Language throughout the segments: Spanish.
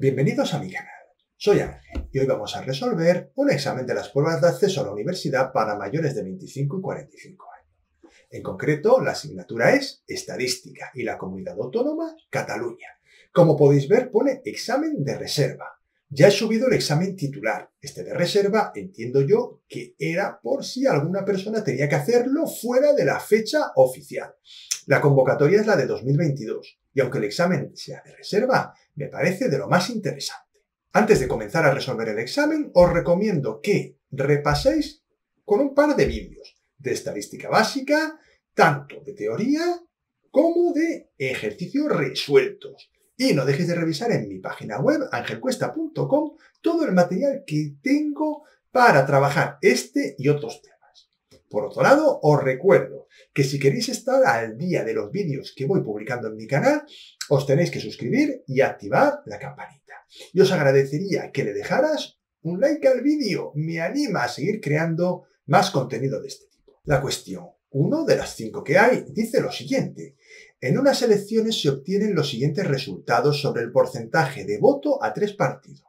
Bienvenidos a mi canal. Soy Ángel y hoy vamos a resolver un examen de las pruebas de acceso a la universidad para mayores de 25 y 45 años. En concreto, la asignatura es Estadística y la comunidad autónoma Cataluña. Como podéis ver, pone examen de reserva. Ya he subido el examen titular. Este de reserva entiendo yo que era por si alguna persona tenía que hacerlo fuera de la fecha oficial. La convocatoria es la de 2022 y aunque el examen sea de reserva, me parece de lo más interesante. Antes de comenzar a resolver el examen, os recomiendo que repaséis con un par de vídeos de estadística básica, tanto de teoría como de ejercicios resueltos. Y no dejéis de revisar en mi página web, angelcuesta.com, todo el material que tengo para trabajar este y otros temas. Por otro lado, os recuerdo que si queréis estar al día de los vídeos que voy publicando en mi canal, os tenéis que suscribir y activar la campanita. Y os agradecería que le dejaras un like al vídeo, me anima a seguir creando más contenido de este tipo. La cuestión 1 de las 5 que hay dice lo siguiente. En unas elecciones se obtienen los siguientes resultados sobre el porcentaje de voto a 3 partidos.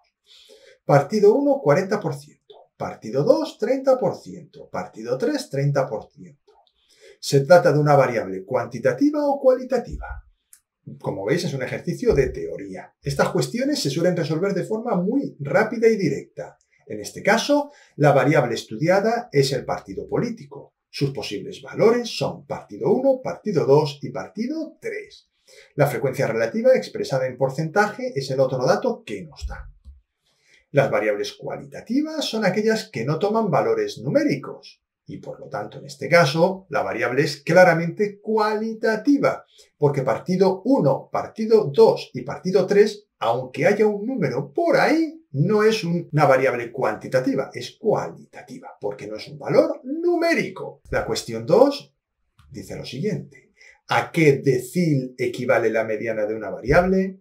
Partido 1, 40%. Partido 2, 30%. Partido 3, 30%. ¿Se trata de una variable cuantitativa o cualitativa? Como veis, es un ejercicio de teoría. Estas cuestiones se suelen resolver de forma muy rápida y directa. En este caso, la variable estudiada es el partido político. Sus posibles valores son partido 1, partido 2 y partido 3. La frecuencia relativa expresada en porcentaje es el otro dato que nos da. Las variables cualitativas son aquellas que no toman valores numéricos y por lo tanto en este caso la variable es claramente cualitativa porque partido 1, partido 2 y partido 3, aunque haya un número por ahí, no es una variable cuantitativa, es cualitativa, porque no es un valor numérico. La cuestión 2 dice lo siguiente. ¿A qué decil equivale la mediana de una variable?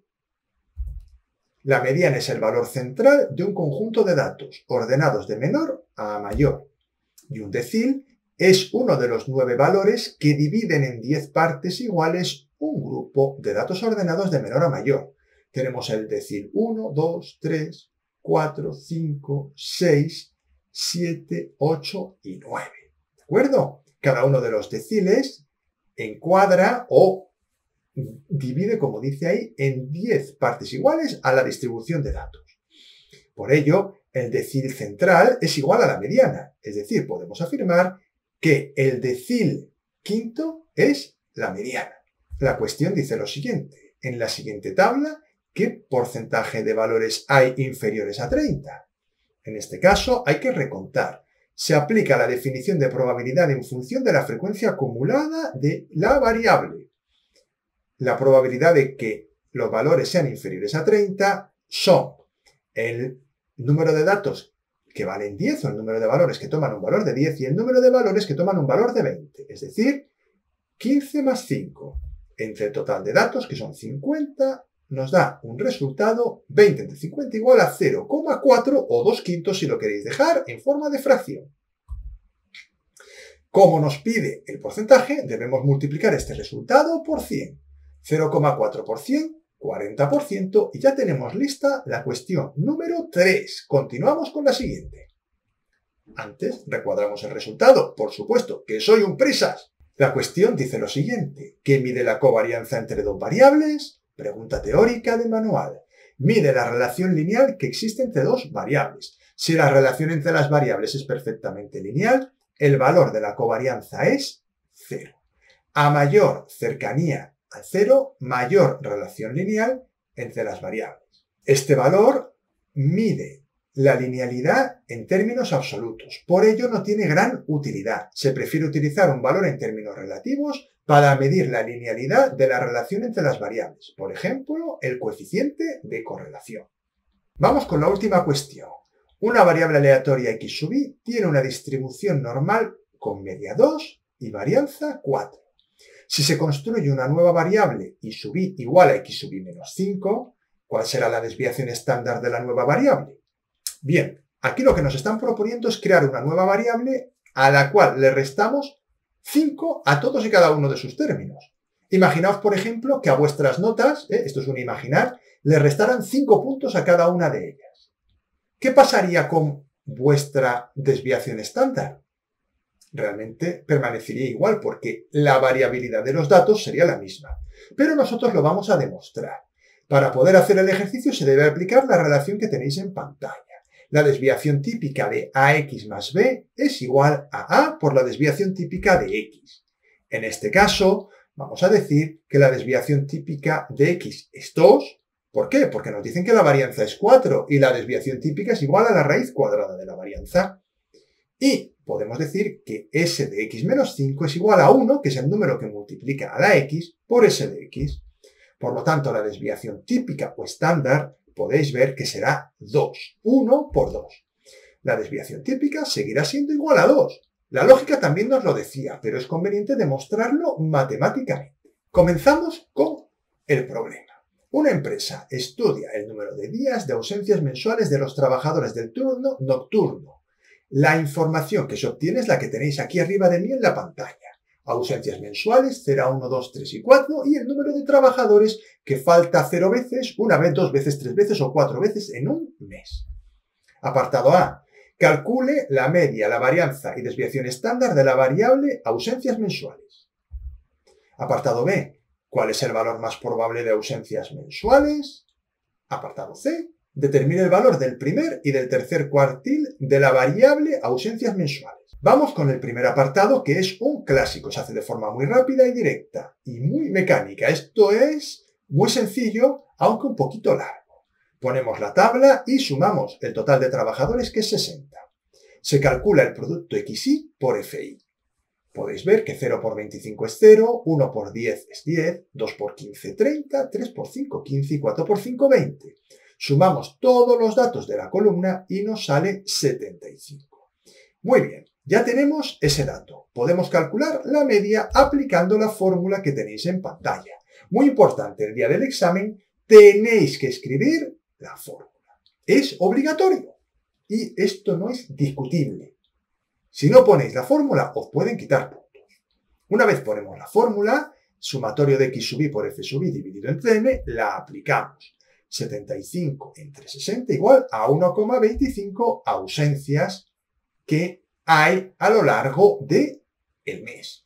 La mediana es el valor central de un conjunto de datos, ordenados de menor a mayor. Y un decil es uno de los 9 valores que dividen en 10 partes iguales un grupo de datos ordenados de menor a mayor. Tenemos el decil 1, 2, 3, 4, 5, 6, 7, 8 y 9. ¿De acuerdo? Cada uno de los deciles encuadra o divide, como dice ahí, en 10 partes iguales a la distribución de datos. Por ello, el decil central es igual a la mediana. Es decir, podemos afirmar que el decil quinto es la mediana. La cuestión dice lo siguiente. En la siguiente tabla, ¿qué porcentaje de valores hay inferiores a 30? En este caso, hay que recontar. Se aplica la definición de probabilidad en función de la frecuencia acumulada de la variable. La probabilidad de que los valores sean inferiores a 30 son el número de datos que valen 10 o el número de valores que toman un valor de 10 y el número de valores que toman un valor de 20. Es decir, 15 más 5 entre el total de datos, que son 50, nos da un resultado 20 entre 50 igual a 0,4 o 2 quintos si lo queréis dejar en forma de fracción. Como nos pide el porcentaje, debemos multiplicar este resultado por 100. 0,4 por 100, 40%, y ya tenemos lista la cuestión número 3. Continuamos con la siguiente. Antes recuadramos el resultado, por supuesto, que soy un prisas. La cuestión dice lo siguiente. ¿Qué mide la covarianza entre dos variables? Pregunta teórica de manual. Mide la relación lineal que existe entre dos variables. Si la relación entre las variables es perfectamente lineal, el valor de la covarianza es 0. A mayor cercanía al 0, mayor relación lineal entre las variables. Este valor mide la linealidad en términos absolutos. Por ello no tiene gran utilidad. Se prefiere utilizar un valor en términos relativos para medir la linealidad de la relación entre las variables. Por ejemplo, el coeficiente de correlación. Vamos con la última cuestión. Una variable aleatoria x sub i tiene una distribución normal con media 2 y varianza 4. Si se construye una nueva variable y sub i igual a x sub i menos 5, ¿cuál será la desviación estándar de la nueva variable? Bien, aquí lo que nos están proponiendo es crear una nueva variable a la cual le restamos 5 a todos y cada uno de sus términos. Imaginaos, por ejemplo, que a vuestras notas, esto es un imaginar, le restaran 5 puntos a cada una de ellas. ¿Qué pasaría con vuestra desviación estándar? Realmente permanecería igual porque la variabilidad de los datos sería la misma. Pero nosotros lo vamos a demostrar. Para poder hacer el ejercicio se debe aplicar la relación que tenéis en pantalla. La desviación típica de AX más B es igual a A por la desviación típica de X. En este caso, vamos a decir que la desviación típica de X es 2. ¿Por qué? Porque nos dicen que la varianza es 4 y la desviación típica es igual a la raíz cuadrada de la varianza. Y podemos decir que S de X menos 5 es igual a 1, que es el número que multiplica a la X, por S de X. Por lo tanto, la desviación típica o estándar podéis ver que será 2. 1 por 2. La desviación típica seguirá siendo igual a 2. La lógica también nos lo decía, pero es conveniente demostrarlo matemáticamente. Comenzamos con el problema. Una empresa estudia el número de días de ausencias mensuales de los trabajadores del turno nocturno. La información que se obtiene es la que tenéis aquí arriba de mí en la pantalla. Ausencias mensuales, 0, 1, 2, 3 y 4, y el número de trabajadores que falta 0 veces, 1 vez, 2 veces, 3 veces o 4 veces en un mes. Apartado A. Calcule la media, la varianza y desviación estándar de la variable ausencias mensuales. Apartado B. ¿Cuál es el valor más probable de ausencias mensuales? Apartado C. Determine el valor del primer y del tercer cuartil de la variable ausencias mensuales. Vamos con el primer apartado, que es un clásico. Se hace de forma muy rápida y directa y muy mecánica. Esto es muy sencillo, aunque un poquito largo. Ponemos la tabla y sumamos el total de trabajadores, que es 60. Se calcula el producto XY por FI. Podéis ver que 0 por 25 es 0, 1 por 10 es 10, 2 por 15, 30, 3 por 5, 15 y 4 por 5, 20. Sumamos todos los datos de la columna y nos sale 75. Muy bien, ya tenemos ese dato. Podemos calcular la media aplicando la fórmula que tenéis en pantalla. Muy importante, el día del examen tenéis que escribir la fórmula. Es obligatorio y esto no es discutible. Si no ponéis la fórmula, os pueden quitar puntos. Una vez ponemos la fórmula, sumatorio de x sub i por f sub i dividido entre m, la aplicamos. 75 entre 60 igual a 1,25 ausencias que hay a lo largo del mes.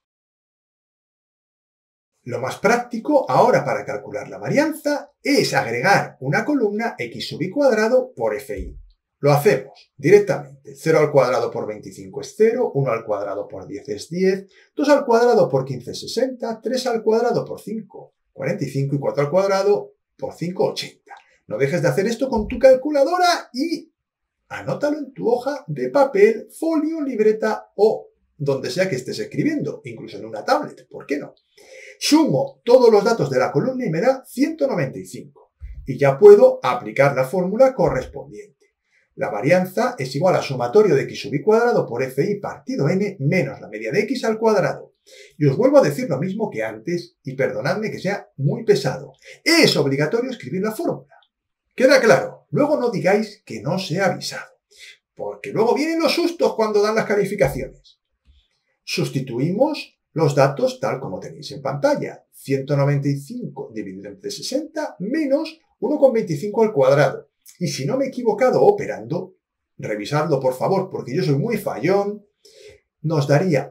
Lo más práctico ahora para calcular la varianza es agregar una columna x sub i cuadrado por fi. Lo hacemos directamente. 0 al cuadrado por 25 es 0, 1 al cuadrado por 10 es 10, 2 al cuadrado por 15 es 60, 3 al cuadrado por 5, 45 y 4 al cuadrado por 5, 80. No dejes de hacer esto con tu calculadora y anótalo en tu hoja de papel, folio, libreta o donde sea que estés escribiendo, incluso en una tablet, ¿por qué no? Sumo todos los datos de la columna y me da 195. Y ya puedo aplicar la fórmula correspondiente. La varianza es igual al sumatorio de x sub i cuadrado por fi partido n menos la media de x al cuadrado. Y os vuelvo a decir lo mismo que antes, y perdonadme que sea muy pesado. Es obligatorio escribir la fórmula. ¿Queda claro? Luego no digáis que no se ha avisado, porque luego vienen los sustos cuando dan las calificaciones. Sustituimos los datos tal como tenéis en pantalla. 195 dividido entre 60 menos 1,25 al cuadrado. Y si no me he equivocado operando, revisadlo por favor, porque yo soy muy fallón, nos daría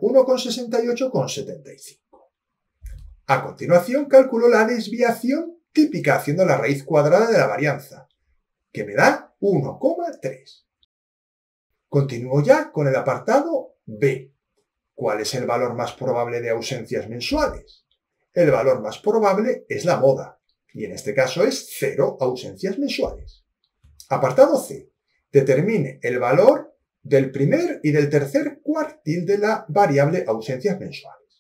1,68,75. A continuación calculo la desviación típica haciendo la raíz cuadrada de la varianza, que me da 1,3. Continúo ya con el apartado B. ¿Cuál es el valor más probable de ausencias mensuales? El valor más probable es la moda, y en este caso es 0 ausencias mensuales. Apartado C. Determine el valor del primer y del tercer cuartil de la variable ausencias mensuales.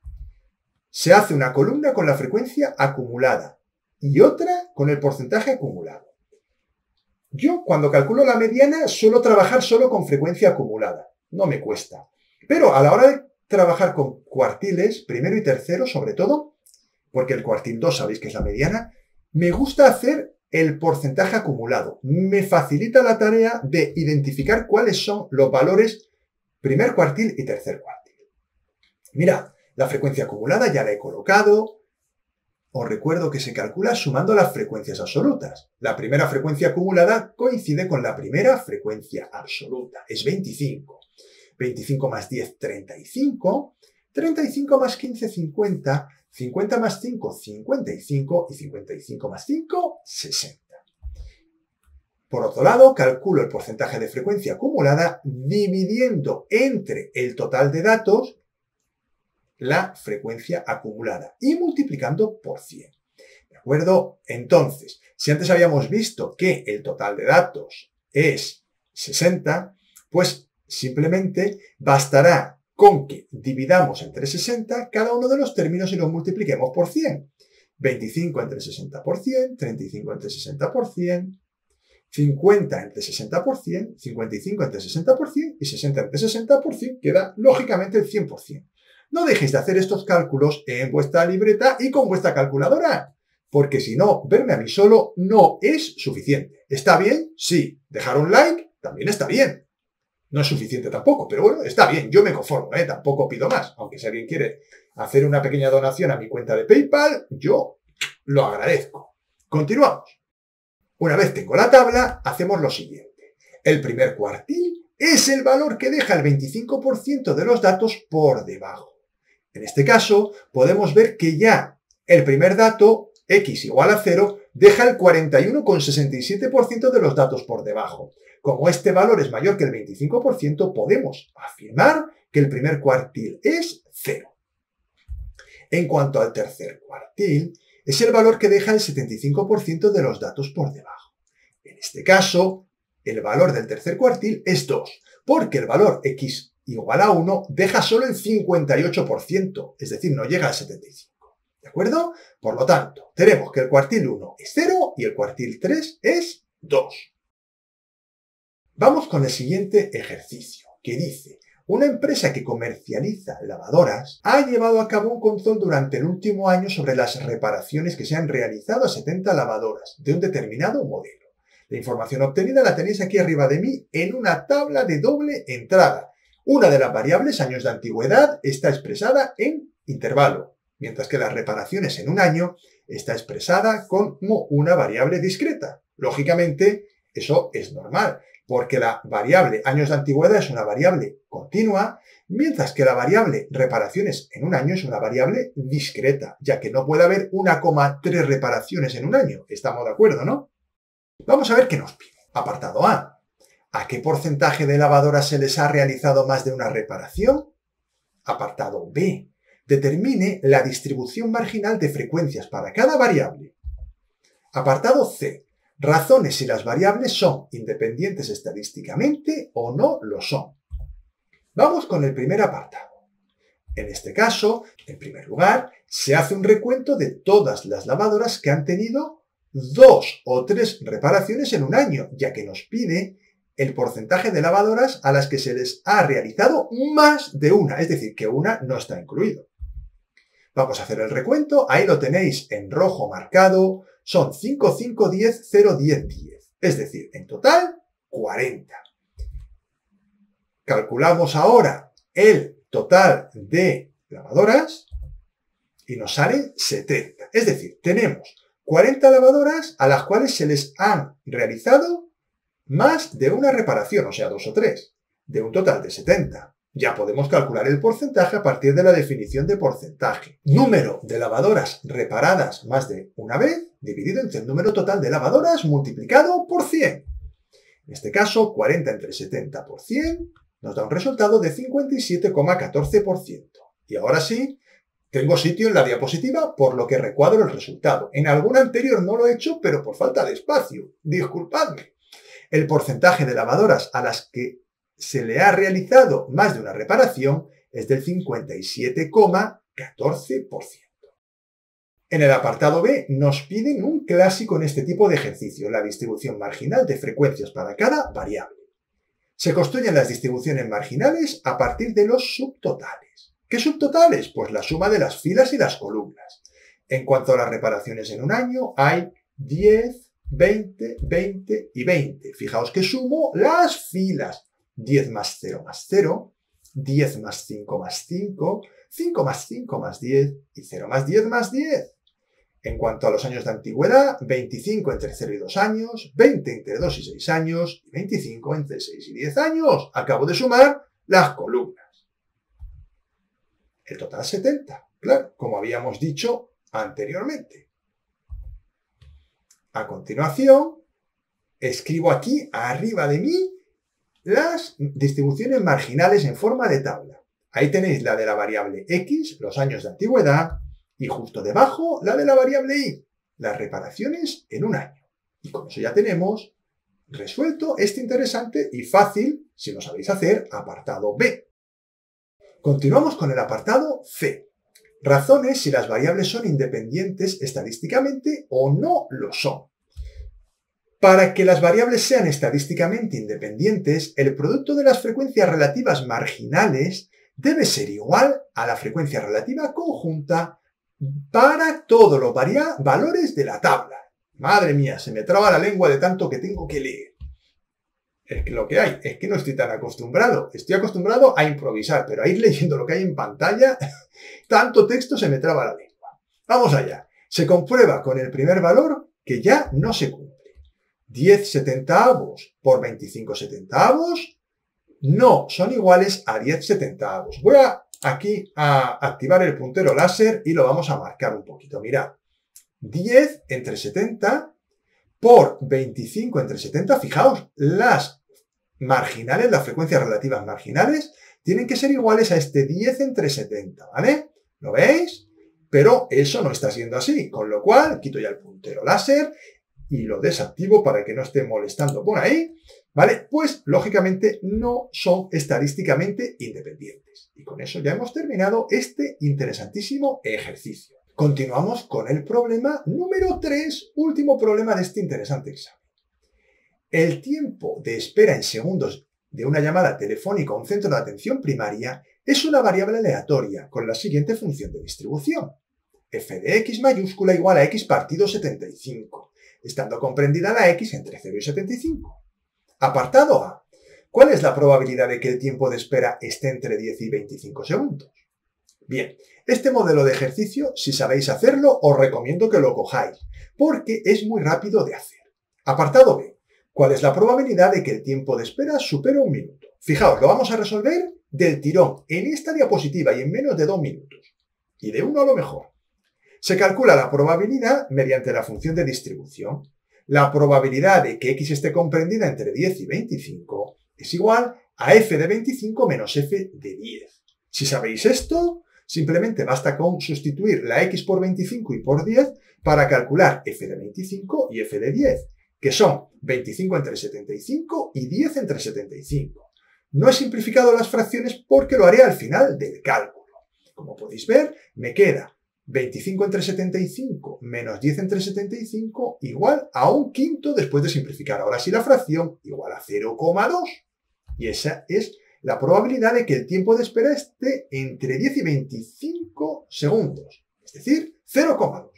Se hace una columna con la frecuencia acumulada y otra con el porcentaje acumulado. Yo, cuando calculo la mediana, suelo trabajar solo con frecuencia acumulada. No me cuesta. Pero a la hora de trabajar con cuartiles, primero y tercero, sobre todo, porque el cuartil 2 sabéis que es la mediana, me gusta hacer el porcentaje acumulado. Me facilita la tarea de identificar cuáles son los valores primer cuartil y tercer cuartil. Mirad, la frecuencia acumulada ya la he colocado, Os recuerdo que se calcula sumando las frecuencias absolutas. La primera frecuencia acumulada coincide con la primera frecuencia absoluta. Es 25. 25 más 10, 35. 35 más 15, 50. 50 más 5, 55. Y 55 más 5, 60. Por otro lado, calculo el porcentaje de frecuencia acumulada dividiendo entre el total de datos la frecuencia acumulada y multiplicando por 100. ¿De acuerdo? Entonces, si antes habíamos visto que el total de datos es 60, pues simplemente bastará con que dividamos entre 60 cada uno de los términos y los multipliquemos por 100. 25 entre 60 por 100, 35 entre 60 por 100, 50 entre 60 por 100, 55 entre 60 por 100 y 60 entre 60 por 100 queda lógicamente el 100%. No dejéis de hacer estos cálculos en vuestra libreta y con vuestra calculadora, porque si no, verme a mí solo no es suficiente. ¿Está bien? Sí. ¿Dejar un like? También está bien. No es suficiente tampoco, pero bueno, está bien. Yo me conformo, tampoco pido más. Aunque si alguien quiere hacer una pequeña donación a mi cuenta de PayPal, yo lo agradezco. Continuamos. Una vez tengo la tabla, hacemos lo siguiente. El primer cuartil es el valor que deja el 25% de los datos por debajo. En este caso, podemos ver que ya el primer dato, x igual a 0, deja el 41,67% de los datos por debajo. Como este valor es mayor que el 25%, podemos afirmar que el primer cuartil es 0. En cuanto al tercer cuartil, es el valor que deja el 75% de los datos por debajo. En este caso, el valor del tercer cuartil es 2, porque el valor x igual a 1 deja solo el 58%, es decir, no llega al 75%. ¿De acuerdo? Por lo tanto, tenemos que el cuartil 1 es 0 y el cuartil 3 es 2. Vamos con el siguiente ejercicio, que dice: una empresa que comercializa lavadoras ha llevado a cabo un control durante el último año sobre las reparaciones que se han realizado a 70 lavadoras de un determinado modelo. La información obtenida la tenéis aquí arriba de mí en una tabla de doble entrada. Una de las variables, años de antigüedad, está expresada en intervalo, mientras que las reparaciones en un año está expresada como una variable discreta. Lógicamente, eso es normal, porque la variable años de antigüedad es una variable continua, mientras que la variable reparaciones en un año es una variable discreta, ya que no puede haber 1,3 reparaciones en un año. ¿Estamos de acuerdo, no? Vamos a ver qué nos pide. Apartado A. ¿A qué porcentaje de lavadoras se les ha realizado más de una reparación? Apartado B. Determine la distribución marginal de frecuencias para cada variable. Apartado C. Razones si las variables son independientes estadísticamente o no lo son. Vamos con el primer apartado. En este caso, en primer lugar, se hace un recuento de todas las lavadoras que han tenido 2 o 3 reparaciones en un año, ya que nos pide el porcentaje de lavadoras a las que se les ha realizado más de una, es decir, que una no está incluido. Vamos a hacer el recuento, ahí lo tenéis en rojo marcado, son 5, 5, 10, 0, 10, 10, es decir, en total 40. Calculamos ahora el total de lavadoras y nos sale 70, es decir, tenemos 40 lavadoras a las cuales se les han realizado más de una reparación, o sea, 2 o 3, de un total de 70. Ya podemos calcular el porcentaje a partir de la definición de porcentaje. Número de lavadoras reparadas más de una vez dividido entre el número total de lavadoras multiplicado por 100. En este caso, 40 entre 70 por 100 nos da un resultado de 57,14%. Y ahora sí, tengo sitio en la diapositiva, por lo que recuadro el resultado. En algún anterior no lo he hecho, pero por falta de espacio. Disculpadme. El porcentaje de lavadoras a las que se le ha realizado más de una reparación es del 57,14%. En el apartado B nos piden un clásico en este tipo de ejercicio, la distribución marginal de frecuencias para cada variable. Se construyen las distribuciones marginales a partir de los subtotales. ¿Qué subtotales? Pues la suma de las filas y las columnas. En cuanto a las reparaciones en un año, hay 10, 20, 20 y 20. Fijaos que sumo las filas. 10 más 0 más 0, 10 más 5 más 5, 5 más 5 más 10 y 0 más 10 más 10. En cuanto a los años de antigüedad, 25 entre 0 y 2 años, 20 entre 2 y 6 años, y 25 entre 6 y 10 años. Acabo de sumar las columnas. El total 70, claro, como habíamos dicho anteriormente. A continuación, escribo aquí, arriba de mí, las distribuciones marginales en forma de tabla. Ahí tenéis la de la variable X, los años de antigüedad, y justo debajo la de la variable Y, las reparaciones en un año. Y con eso ya tenemos resuelto este interesante y fácil, si lo sabéis hacer, apartado B. Continuamos con el apartado C. Razones si las variables son independientes estadísticamente o no lo son. Para que las variables sean estadísticamente independientes, el producto de las frecuencias relativas marginales debe ser igual a la frecuencia relativa conjunta para todos los valores de la tabla. Madre mía, se me traba la lengua de tanto que tengo que leer. Es que lo que hay, es que no estoy tan acostumbrado. Estoy acostumbrado a improvisar, pero a ir leyendo lo que hay en pantalla, tanto texto se me traba la lengua. Vamos allá. Se comprueba con el primer valor que ya no se cumple. 10 setentavos por 25 setentavos no son iguales a 10 setentavos. Voy aquí a activar el puntero láser y lo vamos a marcar un poquito. Mirad, 10 entre 70 por 25 entre 70. Fijaos, las marginales, las frecuencias relativas marginales, tienen que ser iguales a este 10 entre 70, ¿vale? ¿Lo veis? Pero eso no está siendo así, con lo cual quito ya el puntero láser y lo desactivo para que no esté molestando por ahí, ¿vale? Pues, lógicamente, no son estadísticamente independientes. Y con eso ya hemos terminado este interesantísimo ejercicio. Continuamos con el problema número 3, último problema de este interesante examen. El tiempo de espera en segundos de una llamada telefónica a un centro de atención primaria es una variable aleatoria con la siguiente función de distribución. F de x mayúscula igual a x partido 75. Estando comprendida la x entre 0 y 75. Apartado A. ¿Cuál es la probabilidad de que el tiempo de espera esté entre 10 y 25 segundos? Bien, este modelo de ejercicio, si sabéis hacerlo, os recomiendo que lo cojáis, porque es muy rápido de hacer. Apartado B. ¿Cuál es la probabilidad de que el tiempo de espera supere un minuto? Fijaos, lo vamos a resolver del tirón, en esta diapositiva y en menos de 2 minutos. Y de uno a lo mejor. Se calcula la probabilidad mediante la función de distribución. La probabilidad de que x esté comprendida entre 10 y 25 es igual a f de 25 menos f de 10. Si sabéis esto, simplemente basta con sustituir la x por 25 y por 10 para calcular f de 25 y f de 10, que son 25 entre 75 y 10 entre 75. No he simplificado las fracciones porque lo haré al final del cálculo. Como podéis ver, me queda 25 entre 75 menos 10 entre 75 igual a un quinto después de simplificar. Ahora sí la fracción igual a 0,2. Y esa es la probabilidad de que el tiempo de espera esté entre 10 y 25 segundos. Es decir, 0,2.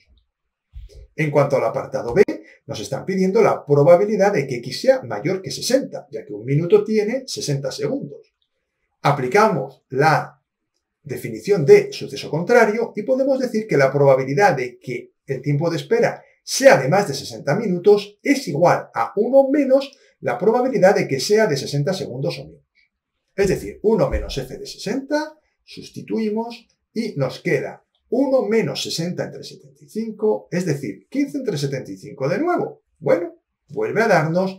En cuanto al apartado B, nos están pidiendo la probabilidad de que x sea mayor que 60, ya que un minuto tiene 60 segundos. Aplicamos la definición de suceso contrario y podemos decir que la probabilidad de que el tiempo de espera sea de más de 60 minutos es igual a 1 menos la probabilidad de que sea de 60 segundos o menos. Es decir, 1 menos f de 60, sustituimos y nos queda 1 menos 60 entre 75, es decir, 15 entre 75 de nuevo. Bueno, vuelve a darnos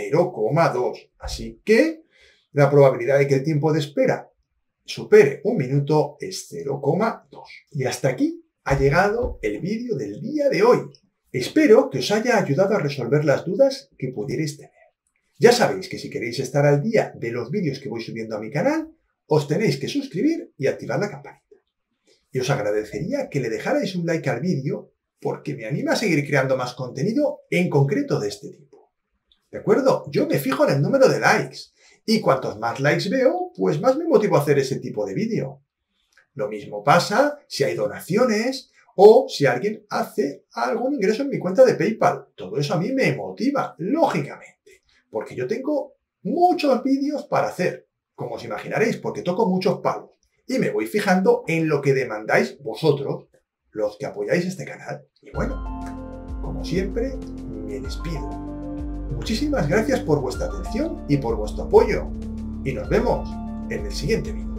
0,2. Así que la probabilidad de que el tiempo de espera supere un minuto es 0,2. Y hasta aquí ha llegado el vídeo del día de hoy. Espero que os haya ayudado a resolver las dudas que pudierais tener. Ya sabéis que si queréis estar al día de los vídeos que voy subiendo a mi canal, os tenéis que suscribir y activar la campanita. Y os agradecería que le dejarais un like al vídeo porque me anima a seguir creando más contenido en concreto de este tipo. ¿De acuerdo? Yo me fijo en el número de likes. Y cuantos más likes veo, pues más me motivo a hacer ese tipo de vídeo. Lo mismo pasa si hay donaciones o si alguien hace algún ingreso en mi cuenta de PayPal. Todo eso a mí me motiva, lógicamente, porque yo tengo muchos vídeos para hacer, como os imaginaréis, porque toco muchos palos y me voy fijando en lo que demandáis vosotros, los que apoyáis este canal. Y bueno, como siempre, me despido. Muchísimas gracias por vuestra atención y por vuestro apoyo. Y nos vemos en el siguiente vídeo.